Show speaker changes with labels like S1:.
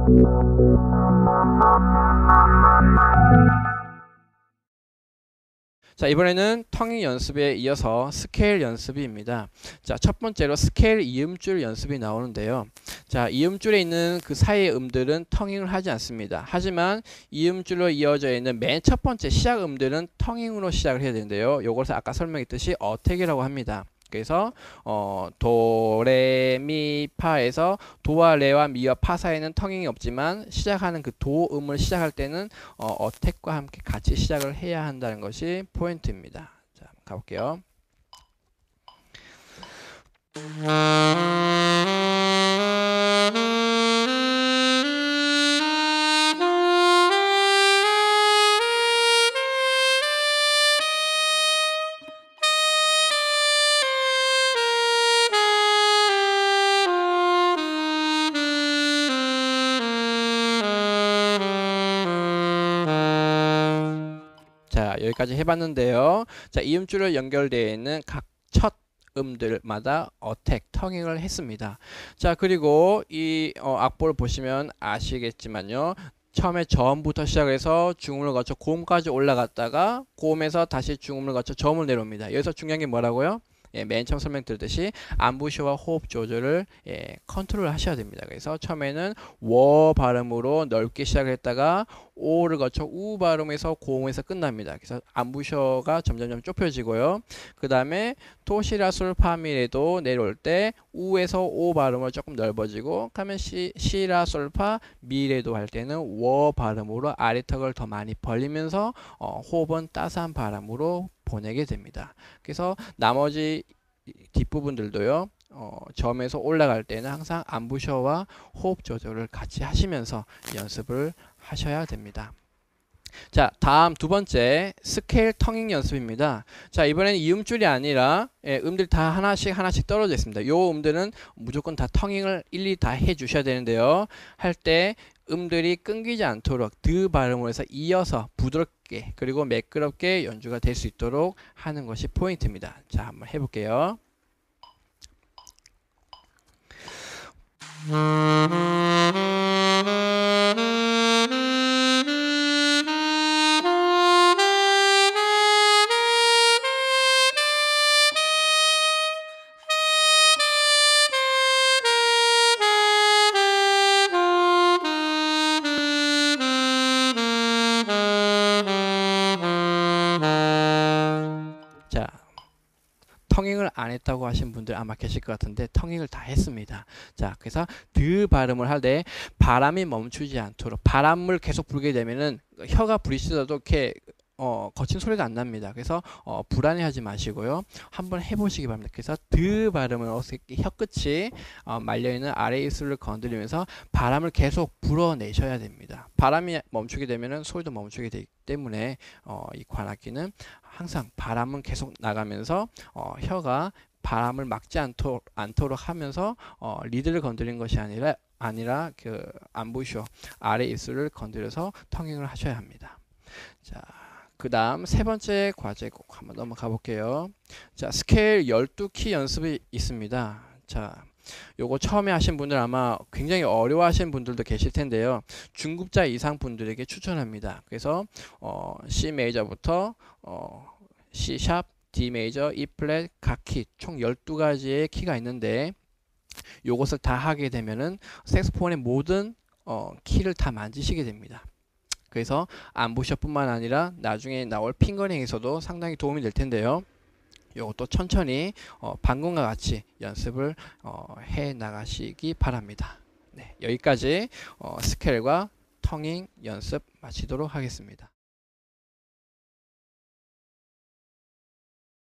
S1: 자, 이번에는 텅잉 연습에 이어서 스케일 연습입니다. 자, 첫 번째로 스케일 이음줄 연습이 나오는데요. 자, 이음줄에 있는 그 사이의 음들은 텅잉을 하지 않습니다. 하지만 이음줄로 이어져 있는 맨 첫 번째 시작 음들은 텅잉으로 시작을 해야 되는데요. 요것을 아까 설명했듯이 어택이라고 합니다. 그래서 도레미파에서 도와 레와 미와 파 사이에는 텅잉이 없지만 시작하는 그 도음을 시작할 때는 어택과 함께 같이 시작을 해야 한다는 것이 포인트입니다. 자, 가볼게요. 자, 여기까지 해봤는데요. 자, 이음줄로 연결되어 있는 각 첫 음들마다 어택, 텅잉을 했습니다. 자, 그리고 이 악보를 보시면 아시겠지만요. 처음에 저음부터 시작해서 중음을 거쳐 고음까지 올라갔다가 고음에서 다시 중음을 거쳐 저음을 내려옵니다. 여기서 중요한 게 뭐라고요? 예, 맨 처음 설명드렸듯이 암부쇼와 호흡 조절을 컨트롤 하셔야 됩니다. 그래서 처음에는 워 발음으로 넓게 시작을 했다가 오를 거쳐 우 발음에서 고음에서 끝납니다. 그래서 암부쇼가 점점점 좁혀지고요. 그 다음에 토시라솔파미레도 내려올 때 우에서 오 발음으로 조금 넓어지고 그러면 시라솔파 미레도 할 때는 워 발음으로 아래턱을 더 많이 벌리면서 호흡은 따스한 바람으로 보내게 됩니다. 그래서 나머지 뒷부분들도요. 점에서 올라갈 때는 항상 암부셔와 호흡 조절을 같이 하시면서 연습을 하셔야 됩니다. 자, 다음 두 번째 스케일 텅잉 연습입니다. 자, 이번에는 이음줄이 아니라 음들이 다 하나씩 떨어져 있습니다. 요 음들은 무조건 다 텅잉을 일일이 다 해 주셔야 되는데요. 할 때 음들이 끊기지 않도록 드 발음을 해서 이어서 부드럽게 그리고 매끄럽게 연주가 될 수 있도록 하는 것이 포인트입니다. 자, 한번 해볼게요. 자, 텅잉을 안 했다고 하신 분들 아마 계실 것 같은데 텅잉을 다 했습니다. 자, 그래서 드 발음을 할 때 바람이 멈추지 않도록 바람을 계속 불게 되면은 혀가 부딪히더라도 이렇게 거친 소리가 안 납니다. 그래서 불안해하지 마시고요. 한번 해보시기 바랍니다. 그래서 드 발음을 어떻게 혀끝이 말려있는 아래 입술을 건드리면서 바람을 계속 불어내셔야 됩니다. 바람이 멈추게 되면 소리도 멈추게 되기 때문에 이 관악기는 항상 바람은 계속 나가면서 혀가 바람을 막지 않도록 하면서 리드를 건드리는 것이 아니라 그 암부쇼 아래 입술을 건드려서 텅잉을 하셔야 합니다. 자, 그 다음 세 번째 과제곡 한번 넘어가 볼게요. 자, 스케일 12키 연습이 있습니다. 자, 요거 처음에 하신 분들 아마 굉장히 어려워하시는 분들도 계실 텐데요. 중급자 이상 분들에게 추천합니다. 그래서 C 메이저부터 C 샵, D 메이저, E 플랫 각 키 총 12가지의 키가 있는데 요것을 다 하게 되면은 색소폰의 모든 키를 다 만지시게 됩니다. 그래서 암부셔뿐만 아니라 나중에 나올 핑거링에서도 상당히 도움이 될 텐데요. 이것도 천천히 방금과 같이 연습을 해 나가시기 바랍니다. 네, 여기까지 스케일과 텅잉 연습 마치도록 하겠습니다.